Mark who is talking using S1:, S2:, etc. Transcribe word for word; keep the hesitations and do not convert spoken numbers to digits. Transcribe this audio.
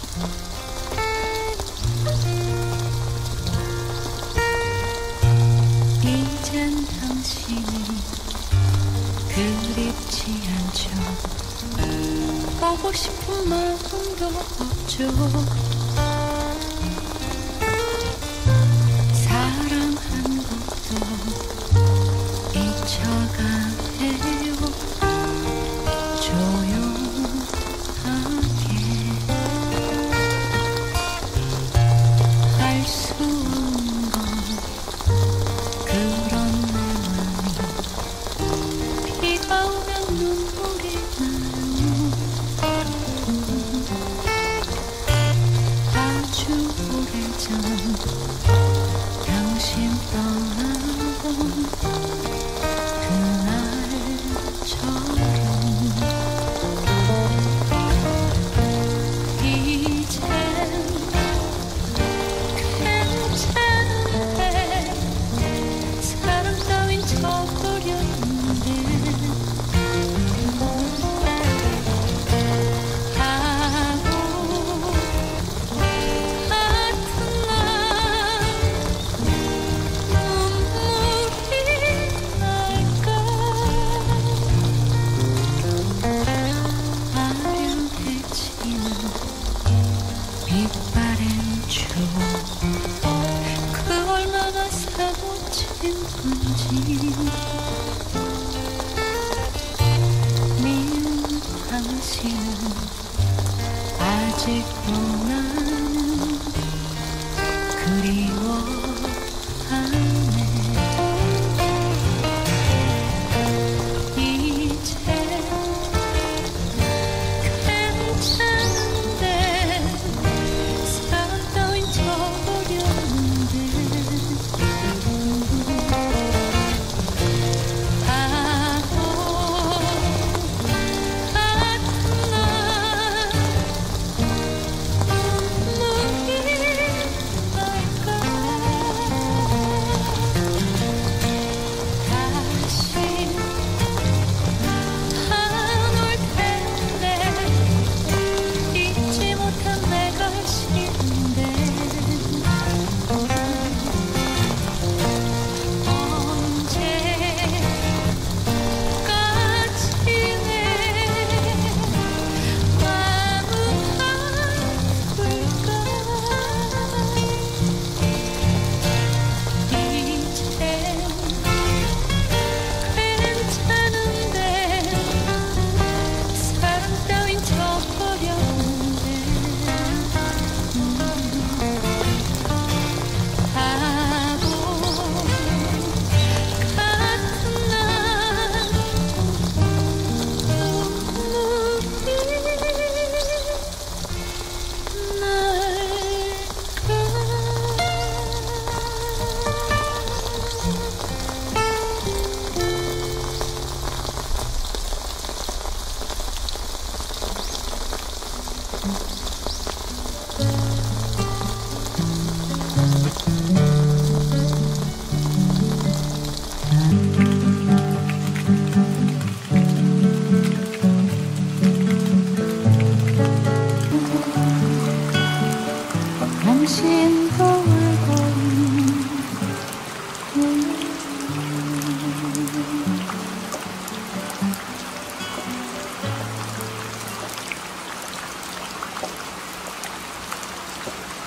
S1: 이젠 당신이 그립지 않죠. 보고 싶은 마음도 없죠. 사랑한 것도 잊혀가네요. 조용하게 알 수 없는 건 그런 내 맘이 비가 오면 눈물이 나요. 아주 오래전 당신 떠나본 그날처럼 이젠 괜찮은데 사랑 따윈 저버렸는데 바보 같은 날 눈물이 날까. 아련해지는 빛바랜 추억 그 얼마나 사무친 건지. 미운 당신은 아직도 나는 그리워하네. 이제 괜찮은데 사랑 따윈 저버렸는데 바보 같은 날 눈물이 날까. 다시 안 올 텐데 잊지 못한 내가 싫은데 언제까지 내 마음 아플까. 이젠 괜찮은데 사랑 따윈 저버렸는데 바보 같은 날 눈물이 당신도 알고 있는